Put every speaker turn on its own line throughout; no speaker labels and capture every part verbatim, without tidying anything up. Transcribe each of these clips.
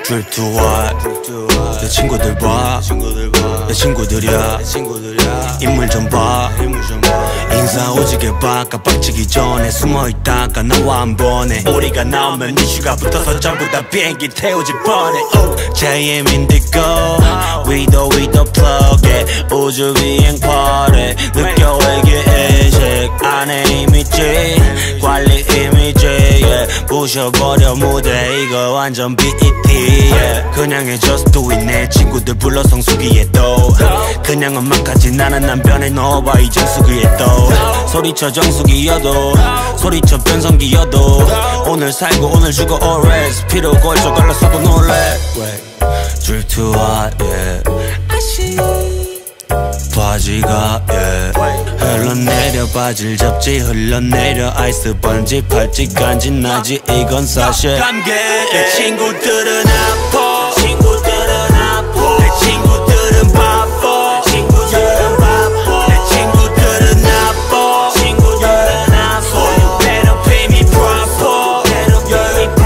Drip to what? 내 친구들 봐, 내 친구들이야. 인물 좀 봐, 인사 오지게 봐. 깜빡치기 전에 숨어있다가 나와 한 번에 우리가 나오면 이슈가 붙어서 전부 다 비행기 태우지 뻔해. 제이엠 인디고 위도 위도 plug it. 우주 비행 party 느껴 외계 의식 안에 이미지 관리 이미지 yeah. 부셔버려 무대 이거 완전 비이티 yeah. 그냥 해 just do it. 내 친구들 불러 성수기에 또 그냥 음악하지 나는 난 변해 넣어봐 이 정수기에 또 소리쳐 정수기여도 소리쳐 변성기여도 오늘 살고 오늘 죽어 always 피로 골조 갈라서도 놀래. Drip to hot yeah. 바지가 yeah. 흘러내려 바지를 접지 흘러내려 아이스 번지 팔찌 간지나지 이건 사실 감기. 내 친구들은 아파 친구들은 아파 내 친구들은 바빠 친구들은 바빠 내 친구들은 아파 친구들은 아파 So you better pay me proper better pay me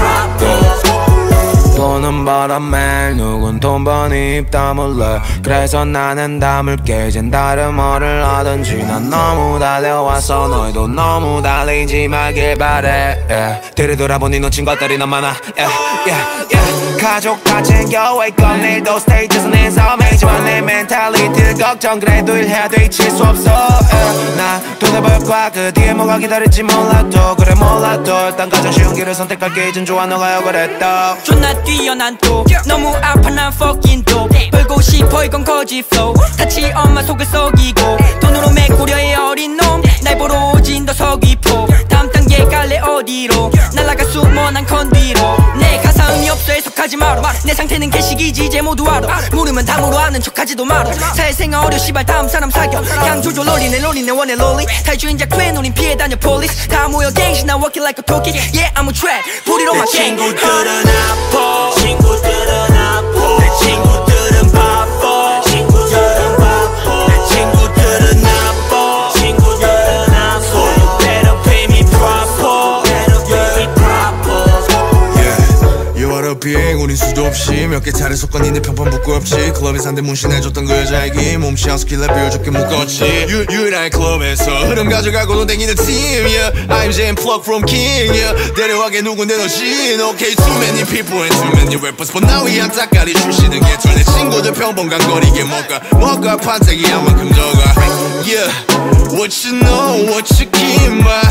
proper. 보는 바람에 누군 돈 버니 입 다물래. 그래서 나는 다물게 이젠 다른 뭐를 하든지 난 너무 달려와서 너희도 너무 달리지 말길 바래 yeah. 뒤를 돌아보니 놓친 것들이 너무 많아 yeah, yeah, yeah. 가족 다 챙겨 wake up 내일도 스테이지에서 내 삶이지만 내 멘탈리티 걱정 그래도 일해야 돼 잊힐 수 없어 yeah. 나 돈을 벌 거야 그 뒤에 뭐가 기다릴지 몰라도 그래 몰라도 일단 가장 쉬운 길을 선택할게 이젠 좋아 너가 억울했다.
존나 뛰어난 또 너무 아파 난 fucking dope 벌고 싶어 이건 거짓 flow 다치 엄마 속을 썩이고 돈으로 메꾸려 해 어린 놈 날 보러 오진 더 서귀포 다음 단계 갈래 어디로 날아가 숨어 난 컨디로 내 가사 의미 없어 해석하지 마라 내 상태는 개식이지 이제 모두 알아 모르면 다모로 아는 척하지도 마라 사회생활 어려 씨발 다음 사람 사겨 그냥 조조 롤리네 롤리네 원해 롤리 탈주인자 퀸 우린 피해 다녀 폴리스 다 모여 갱신 나 walking like a toki yeah I'm a trap 뿌리로 막
친구들은 아파 친구들은 아파 내 친구들은 바빠 친구들은 바빠 내 친구들은 아파 친구들은 아파 So you better pay me proper better pay me proper
yeah. 유월의 비행 우린 수도 없이 몇 개 차례 섞었는데 평판 부끄럽지 클럽에 산대 문신해줬던 그 여자에게 몸시한 스킬에 비워줄게 묶었지 유, 유일한 클럽에서 흐름 가져가고도 댕기는 팀 yeah. I'm J plug from King yeah. 데려가게 누군데 너신 Okay too many people and too many rappers But now 이 한짝까리 출시는 개털 내 친구들 평범간거리게 뭐가 뭐가 판타기 한 만큼 적어 yeah. What you know what you keep my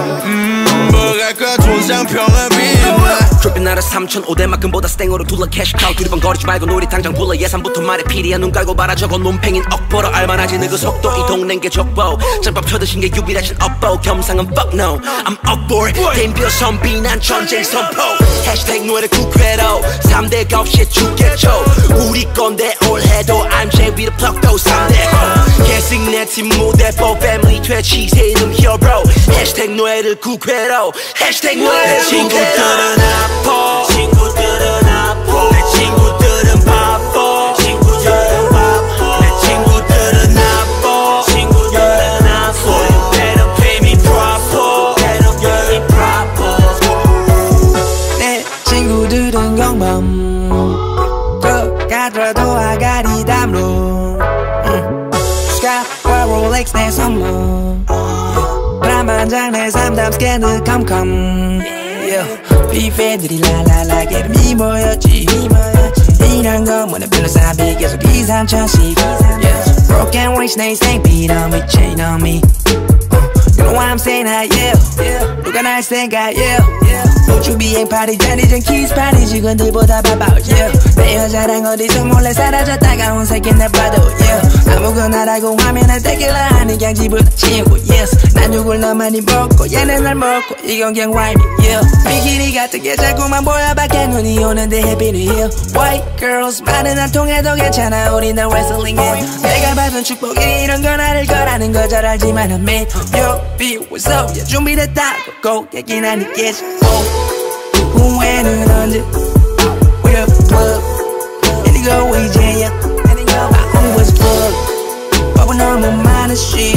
음 뭐랄까 돈상평을 비마
트립 나라 삼천오백만큼보다 스탱으로 둘러 캐시카우 두리번거리지 말고 우리 당장 불러 예산부터 말해 피리야 눈 깔고 말아 저건 논팽인 억보러 알만하지 너그 속도 이 동네인 게 족보 짬밥 쳐드신 게 유일하신 업보 겸상은 fuck no I'm up for it 댐벼 선비난 전쟁 선포 해시태그 노래 국회로 삼 대가 없이 죽겠죠 우리 건데 올해도 I'm J with a plug 또 삼 대 개식 내 팀 무대 보 패밀리 퇴치 새 이름 hero 해시태그 노래를 국회로 해시태그 노래를
친구들은 아파 친구들은 아파 내 친구들은 바빠 친구들은 바빠 내 친구들은 아파 친구들은 아파 So you better pay me proper better pay me proper
내 친구들은 경범 똑같아도 아가리 담로 스카와 롤렉스 내 선물 브라만장 내 삼담 스캔들 컴컴 비팬들이 랄랄라게 미모였지 이런 건 뭐는 별로 사비 계속 이삼천씩 Broken wings 내 인생 beat on me chain on me You know why I'm saying that yeah 누가 날 생각 yeah 우주 비행 파리잔 이젠 키스 파리 직원들보다 바빠 yeah 내 여자랑 어디서 몰래 사라졌다가 온 새끼 내봐도 yeah 아무거나라고 하면은 tequila 하는 그냥 집을 치우고 yes 난 누굴 너만이 먹고 얘는 날 먹고 이건 그냥 와인이 yeah 비키니 같은 게 자꾸만 보여 밖에 눈이 오는데 happy new year White girls 말은 안 통해도 괜찮아 우린 다 wrestling해 내가 받은 축복이 이런 건 아닐 거라는 거 잘 알지만 I mean Yo be what's up yeah 준비됐다고 고객이 난 있겠지 후회는 언제 We the plug Indigo 이제야 I was plug 너무 많은 shit